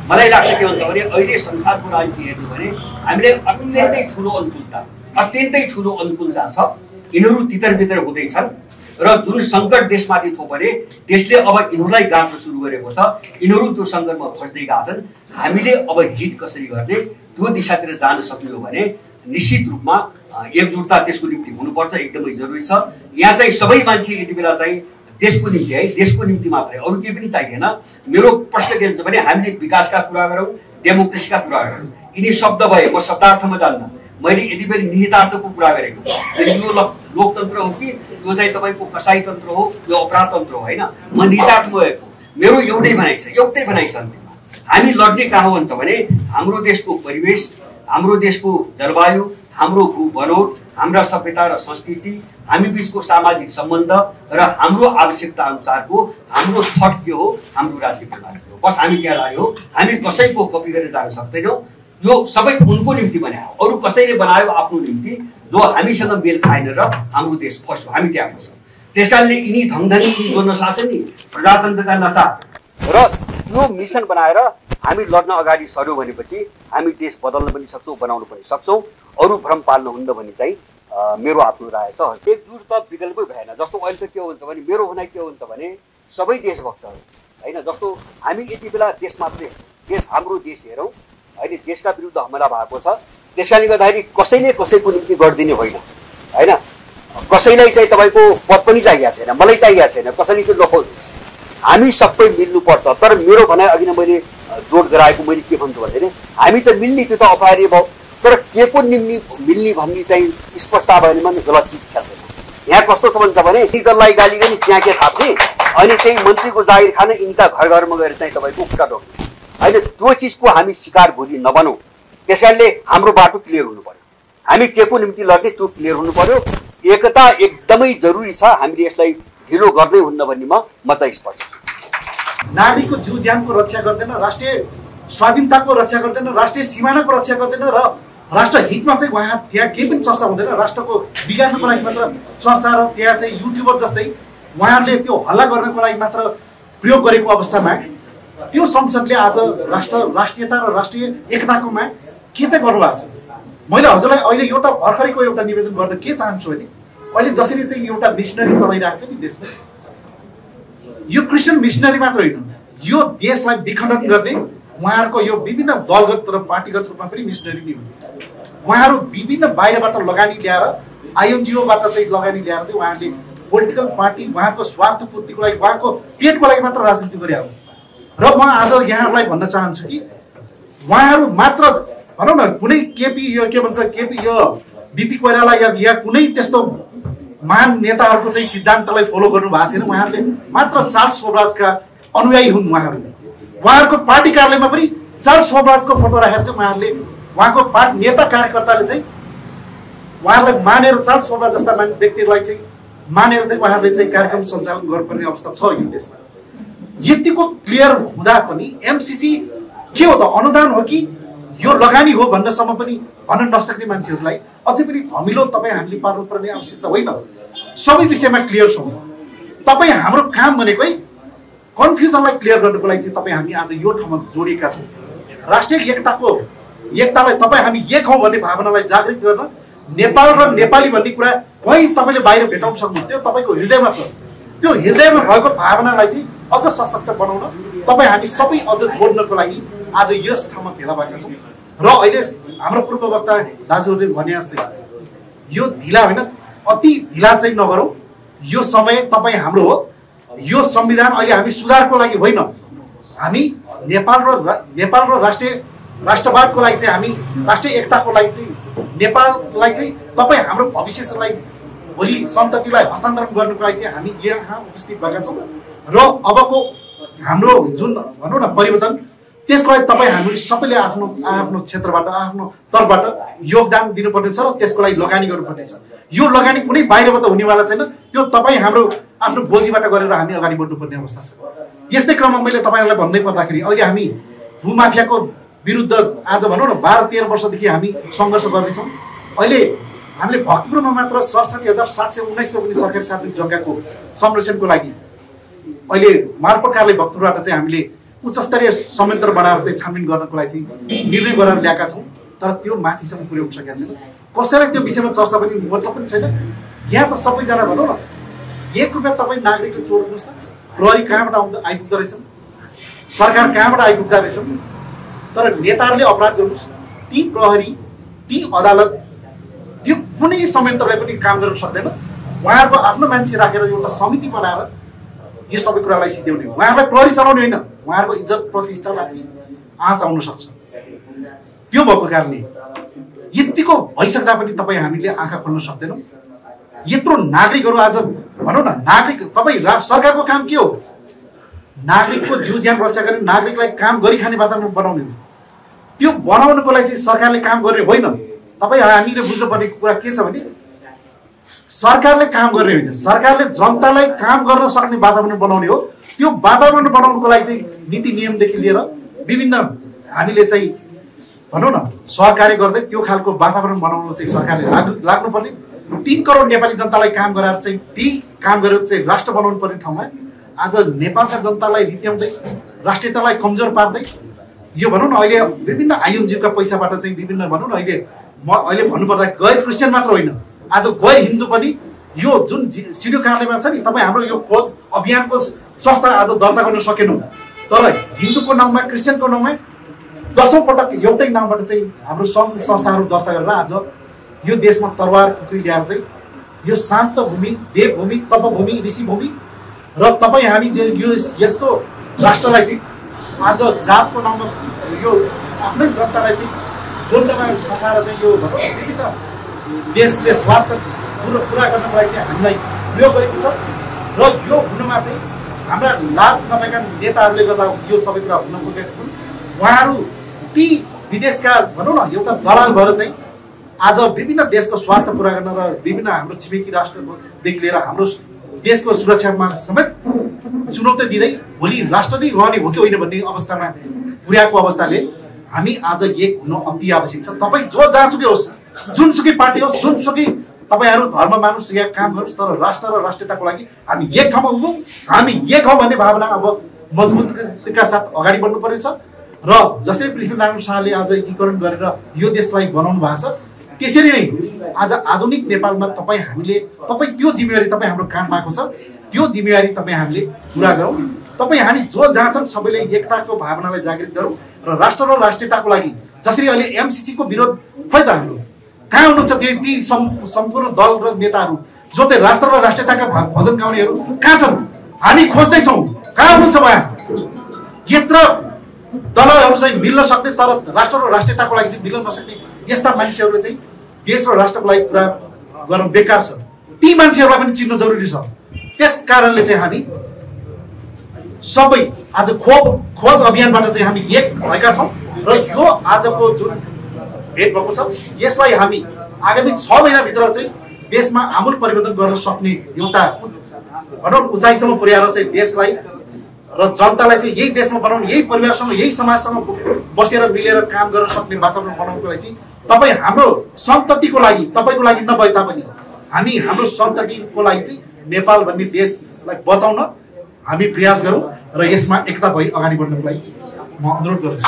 मलाई लाग्छ के भन्छ भने अहिले संसारको राजनीति हेर्नु भने हामीले अत्यन्तै ठुलो अनुकूलता छ। यिनीहरू तितर-बितर हुँदैछन् र जुन सङ्कट देशमाथि थोपरे देशले अब यिनीहरूलाई गाँच्न सुरु गरेको छ। यिनीहरू त्यो सङ्कटमा फस्दै गएका छन्। हामीले अब हिट कसरी गर्ने त्यो दिशातिर जान सक्ने हो भने निश्चित रूपमा एकजुटता त्यसको निम्ति हुनुपर्छ, एकदमै जरुरी छ। यहाँ चाहिँ सबै मान्छे यति बेला चाहिँ देशको निम्ति है, देशको निम्ति मात्रै, अरू केही पनि चाहिएन। मेरो प्रश्न के हुन्छ भने हामीले विकासका कुरा गरौँ, डेमोक्रेसीका कुरा गरौँ। यिनी शब्द भए, म शब्दार्थमा जान्न, मैले यति बेला निहितार्थको कुरा गरेको। यो लोकतन्त्र हो कि यो चाहिँ तपाईँको कसाई तन्त्र हो, यो अपराध तन्त्र हो, होइन? म निहितार्थमा गएको। मेरो एउटै भनाइ छ अन्तिममा। हामी लड्ने कहाँ भन्छ भने हाम्रो देशको परिवेश, हाम्रो देशको जलवायु, हाम्रो भू बनोट, हाम्रा सभ्यता र संस्कृति, हामी बीचको सामाजिक सम्बन्ध र हाम्रो आवश्यकता अनुसारको हाम्रो थट के हो, हाम्रो राज्य प्रणाली हो। बस हामी त्यहाँ लाग्यो। हामी कसैको कपी गरेर जान सक्दैनौँ। यो सबै उनको निम्ति बनायो, अरू कसैले बनायो आफ्नो निम्ति, जो हामीसँग मेल खाएन र हाम्रो देश फस्यो, हामी त्यहाँ फस्यौँ। त्यस कारणले यिनी धङधनी जो नसा छ नि, प्रजातन्त्रका नसा, र यो मिसन बनाएर हामी लड्न अगाडि सर्यौँ भनेपछि हामी देश बदल्न पनि सक्छौँ, बनाउन पनि सक्छौँ। अरू भ्रम पाल्नु हुन्न भन्ने चाहिँ मेरो आफ्नो राय छ। एकजुट त विकल्पै भएन। जस्तो अहिले त के हुन्छ भने मेरो भनाइ के हुन्छ भने सबै देशभक्तहरू होइन, जस्तो हामी यति बेला देश मात्रै, हाम्रो देश हेरौँ अहिले, देशका विरुद्ध हमला भएको छ। त्यस कारणले गर्दाखेरि कसैले कसैको निम्ति गरिदिने होइन, होइन? कसैलाई चाहिँ तपाईँको पद पनि चाहिएको छैन, मलाई चाहिएको छैन, कसैले त्यो नखोज्नुहोस्। हामी सबै मिल्नुपर्छ। तर मेरो भनाइ अघि नै मैले जोड गराएको, मैले के भन्छु भने हामी त मिल्ने, त्यो त अपरिहार्य भयो। तर के को मिल्ने भन्ने चाहिँ स्पष्ट भएन भने गलत चिज खेल्छ। यहाँ कस्तो छ भन्छ भने यी दललाई गाली गर्ने, च्याके थाप्ने, अनि त्यही मन्त्रीको जागिर खान यिनका घर घरमा गएर चाहिँ तपाईँको खुट्टा ढोक्ने, होइन? त्यो चिजको हामी शिकार भोलि नबनौँ। त्यस कारणले हाम्रो बाटो क्लियर हुनु पर्यो। हामी के को निम्ति लड्ने त्यो क्लियर हुनु पर्यो। एकता एकदमै जरुरी छ। हामीले यसलाई ढिलो गर्दै हुन्न भन्नेमा म चाहिँ स्पष्ट छु। नागरिकको जीव ज्यानको रक्षा गर्दैन, राष्ट्रिय स्वाधीनताको रक्षा गर्दैन, राष्ट्रिय सीमानाको रक्षा गर्दैन र राष्ट्र हितमा चाहिँ उहाँ त्यहाँ केही पनि चर्चा हुँदैन। राष्ट्रको बिगार्नको लागि मात्र चर्चा र त्यहाँ चाहिँ युट्युबर जस्तै उहाँहरूले त्यो हल्ला गर्नको लागि मात्र प्रयोग गरेको अवस्थामा त्यो संसदले आज राष्ट्रियता र राष्ट्रिय एकताकोमा के चाहिँ गर्नुभएको छ? मैले हजुरलाई अहिले एउटा भर्खरैको एउटा निवेदन गर्न के चाहन्छु भने अहिले जसरी चाहिँ एउटा मिसनरी चलाइरहेको छ नि देशमा, यो क्रिस्चियन मिसनरी मात्र होइन, यो देशलाई विखण्डन गर्ने उहाँहरूको यो विभिन्न दलगत र पार्टीगत रूपमा पनि मिसनरी नै हुन्। उहाँहरू विभिन्न बाहिरबाट लगानी ल्याएर, आइएनजिओबाट चाहिँ लगानी ल्याएर चाहिँ उहाँहरूले पोलिटिकल पार्टी, उहाँको स्वार्थ पूर्तिको लागि, उहाँको पेटको लागि मात्र राजनीति गरे हो। र म आज यहाँहरूलाई भन्न चाहन्छु कि उहाँहरू मात्र भनौँ न, कुनै केपी यो के भन्छ, केपी यो बिपी कोइराला या कुनै त्यस्तो महान नेताहरूको चाहिँ सिद्धान्तलाई फलो गर्नु भएको छैन। उहाँहरूले मात्र चार्ल्स स्वराजका अनुयायी हुन्। उहाँहरूको पार्टी कार्यालयमा पनि चार्ल्स स्वराजको फोटो राखेर चाहिँ उहाँहरूले, उहाँको पार्टी नेता कार्यकर्ताले चाहिँ उहाँहरूलाई मानेर, चार्ल्स स्वराज जस्ता व्यक्तिलाई चाहिँ मानेर चाहिँ उहाँहरूले चाहिँ कार्यक्रम सञ्चालन गर्नुपर्ने अवस्था छ यो देशमा। यतिको क्लियर हुँदा पनि एमसिसी के हो त, अनुदान हो कि यो लगानी हो भन्नसम्म पनि भन्न नसक्ने मान्छेहरूलाई अझै पनि धमिलो तपाईँ हामीले पार्नुपर्ने आवश्यकता होइन। सबै विषयमा क्लियर छौँ। तपाईँ हाम्रो काम भनेकै कन्फ्युजनलाई क्लियर गर्नको लागि चाहिँ तपाईँ हामी आज यो ठाउँमा जोडिएका छौँ। राष्ट्रिय एकतालाई तपाईँ हामी एक हौँ भन्ने भावनालाई जागृत गर्न, नेपाल र नेपाली भन्ने कुरा कहीँ तपाईँले बाहिर भेटाउन सक्नुहुन्छ, त्यो तपाईँको हृदयमा छ। त्यो हृदयमा भएको भावनालाई चाहिँ अझ सशक्त बनाउन तपाईँ हामी सबै अझ जोड्नको लागि आज यस ठाउँमा भेला भएका छौँ। र अहिले हाम्रो पूर्व वक्ता दाजुहरूले भने जस्तै यो ढिला होइन, अति ढिला चाहिँ नगरौँ। यो समय तपाईँ हाम्रो हो। यो संविधान अहिले हामी सुधारको लागि होइन, हामी नेपाल र राष्ट्रवादको लागि चाहिँ, हामी राष्ट्रिय एकताको लागि चाहिँ, नेपाललाई चाहिँ तपाईँ हाम्रो भविष्यलाई, भोलि सन्ततिलाई हस्तान्तरण गर्नुको लागि चाहिँ हामी यहाँ उपस्थित भएका छौँ। र अबको हाम्रो जुन भनौँ न परिवर्तन, त्यसको लागि तपाईँ हामी सबैले आफ्नो क्षेत्रबाट, आफ्नो तर्फबाट योगदान दिनुपर्नेछ र त्यसको लागि लगानी गर्नुपर्नेछ। यो लगानी कुनै बाहिरबाट हुनेवाला छैन, त्यो तपाईँ हाम्रो आफ्नो बोजीबाट गरेर हामी अगाडि बढ्नुपर्ने अवस्था छ। यस्तै क्रममा मैले तपाईँहरूलाई भन्दै पर्दाखेरि अहिले हामी भूमाफियाको विरुद्ध आज भनौँ न 12-13 वर्षदेखि हामी सङ्घर्ष गर्दैछौँ। अहिले हामीले भक्तपुरमा मात्र 67,719 पनि सरकारी सार्वजनिक जग्गाको संरक्षणको लागि अहिले मार्फत कार्यालय भक्तपुरबाट चाहिँ हामीले उच्च स्तरीय संयन्त्र बनाएर चाहिँ छानबिन गर्नको लागि चाहिँ निर्णय गरेर ल्याएका छौँ, तर त्यो माथिसम्म पुर्याउन सकेका छैन। कसैलाई त्यो विषयमा चर्चा पनि मतलब पनि छैन। यहाँ त सबैजना भनौँ न, 1 रुपियाँ तपाईँ नागरिकले चोर्नुहोस् न, प्रहरी कहाँबाट आइपुग्दो रहेछन्, सरकार कहाँबाट आइपुग्दो रहेछन्, तर नेताहरूले अपराध गर्नुहोस्, ती प्रहरी ती अदालत त्यो कुनै संयन्त्रले पनि काम गर्न सक्दैन। उहाँहरूको आफ्नो मान्छे राखेर एउटा समिति बनाएर यो सबै कुरालाई सिध्याउने हो। उहाँहरूलाई प्रहरी चलाउने होइन, उहाँहरूको इज्जत प्रतिष्ठामाथि आँच आउन सक्छ। त्यो भएको कारणले यतिको भइसक्दा पनि तपाईँ हामीले आँखा खोल्न सक्दैनौँ। यत्रो नागरिकहरू आज भनौँ न, नागरिक तपाईँ सरकारको काम के हो? नागरिकको जीव ज्यान रक्षा गर्ने, नागरिकलाई काम गरिखाने वातावरण बनाउने हो। त्यो बनाउनको लागि चाहिँ सरकारले काम गर्ने होइन। तपाईँ हामीले बुझ्नुपर्ने कुरा के छ भने सरकारले काम गर्ने होइन, सरकारले जनतालाई काम गर्न सक्ने वातावरण बनाउने हो। त्यो वातावरण बनाउनको लागि चाहिँ नीति नियमदेखि लिएर विभिन्न हामीले चाहिँ भनौँ न सहकार्य गर्दै त्यो खालको वातावरण बनाउन चाहिँ सरकारले लाग्नुपर्ने। 3 करोड नेपाली जनतालाई काम गराएर चाहिँ ती काम गरेर चाहिँ राष्ट्र बनाउनु पर्ने ठाउँमा आज नेपालका जनतालाई रित्याउँदै राष्ट्रियतालाई कमजोर पार्दै यो भनौँ न अहिले विभिन्न आइएनजिओका पैसाबाट चाहिँ विभिन्न भनौँ न अहिले भन्नुपर्दा गैर क्रिस्चियन मात्र होइन, आज गैर हिन्दू पनि यो जुन सिडिओ कार्यालयमा छ नि, तपाईँ हाम्रो यो खोज अभियानको संस्था आज दर्ता गर्न सकेनौँ, तर हिन्दूको नाउँमा क्रिस्चियनको नाउँमा 10औं पटक एउटै नामबाट चाहिँ हाम्रो सङ्घ संस्थाहरू दर्ता गरेर आज यो देशमा तरवार खुकुरी ल्याएर चाहिँ यो शान्त भूमि, देवभूमि, तपभूमि, ऋषिभूमि र तपाईँ हामी यो यस्तो राष्ट्रलाई चाहिँ आज जातको नाममा यो आफ्नै जनतालाई चाहिँ द्वन्द्वमा फसाएर चाहिँ यो विभिन्न देशले स्वार्थ पुरा गर्नको लागि चाहिँ हामीलाई प्रयोग गरेको छ। र यो हुनुमा चाहिँ हाम्रा लाज नभएका नेताहरूले गर्दा यो सबै कुरा हुन पुगेका छन्। उहाँहरू ती विदेशका भनौँ न एउटा दलाल भएर चाहिँ आज विभिन्न देशको स्वार्थ पुरा गर्न र विभिन्न हाम्रो छिमेकी राष्ट्रदेखि लिएर हाम्रो देशको सुरक्षामा समेत चुनौती दिँदै भोलि राष्ट्र नै रहने हो कि होइन भन्ने अवस्थामा पुर्याएको अवस्थाले हामी आज एक हुनु अति आवश्यक छ। तपाईँ जो जहाँसुकै होस्, जुनसुकै पार्टी होस्, जुनसुकै तपाईँहरू धर्म मानुस् या काम गर्नुहोस्, तर राष्ट्र र राष्ट्रियताको लागि हामी एक ठाउँमा उभौँ, हामी एक हौँ भन्ने भावना अब मजबुतीका साथ अगाडि बढ्नु पर्नेछ। र जसरी पृथ्वीनारायण शाहले आज एकीकरण गरेर यो देशलाई बनाउनु भएको छ, त्यसरी नै आज आधुनिक नेपालमा तपाईँ त्यो जिम्मेवारी तपाईँ हाम्रो काँधमा आएको छ। त्यो जिम्मेवारी तपाईँ हामीले पुरा गरौँ। तपाईँ हामी जो जहाँ छन् सबैले एकताको भावनालाई जागृत गरौँ र राष्ट्र र राष्ट्रियताको लागि जसरी अहिले एमसीसीको विरोध खोइ त हाम्रो कहाँ हुनुहुन्छ ती सम्पूर्ण दल र नेताहरू जो चाहिँ राष्ट्र र राष्ट्रियताका भजन गाउनेहरू कहाँ छन्? हामी खोज्दैछौँ, कहाँ हुनुहुन्छ उहाँ? यत्र दलहरू चाहिँ मिल्न सक्ने तर राष्ट्र र राष्ट्रियताको लागि चाहिँ मिल्न नसक्ने यस्ता मान्छेहरूले चाहिँ देश र राष्ट्रको लागि कुरा गर्न बेकार छ। ती मान्छेहरूलाई पनि चिन्न जरुरी छ। त्यस कारणले चाहिँ हामी सबै आज खोज अभियानबाट चाहिँ हामी एक भएका छौँ र यो आजको जुन भेट भएको छ यसलाई हामी आगामी 6 महिनाभित्र चाहिँ देशमा आमूल परिवर्तन गर्न सक्ने एउटा भनौँ उचाइसम्म पुर्याएर चाहिँ देशलाई र जनतालाई चाहिँ यही देशमा बनाउनु, यही परिवारसँग यही समाजसँग बसेर मिलेर काम गर्न सक्ने वातावरण बनाउनको लागि चाहिँ तपाईँ हाम्रो सन्ततिको लागि, तपाईँको लागि नभए तापनि हामी हाम्रो सन्ततिको लागि चाहिँ नेपाल भन्ने देशलाई बचाउन हामी प्रयास गरौँ र यसमा एकता भई अगाडि बढ्नको लागि म अनुरोध गर्छु।